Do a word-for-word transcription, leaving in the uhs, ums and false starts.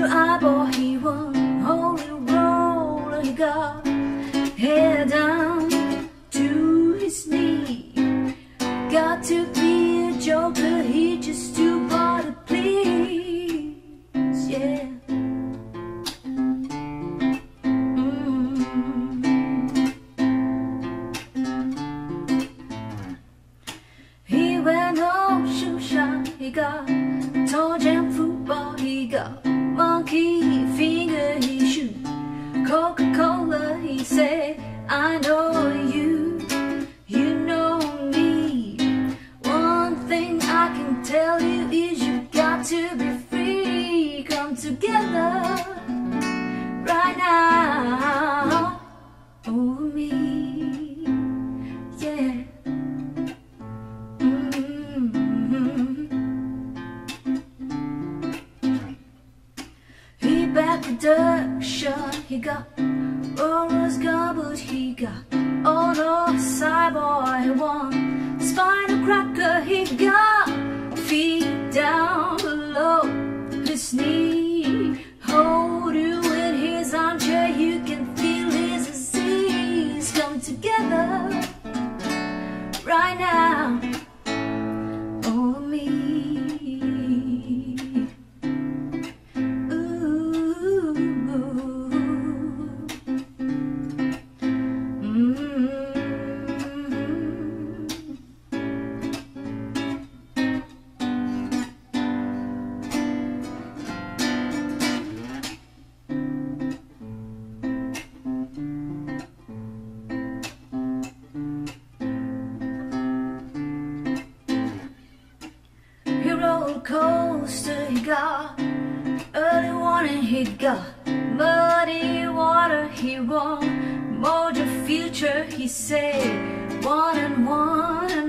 eyeball, he won. Holy roller, he got head down to his knee. Got to be a joker, he just too hard to please, yeah. Mm. He went home, shoe shine, he got tall jam football, he got monkey finger, he shoot Coca-Cola, he said, I know you, you know me. One thing I can tell you is you got to be free. Come together right now over me, yeah. He back production, he got Aura's gobbled, he got all the cyborg, he won Spinal Cracker, he got feet down below his knee. Hold you in his armchair, you can feel his disease. Come together right now over me. Roller coaster, he got early warning, he got muddy water, he won Mojo Future, he said one and one and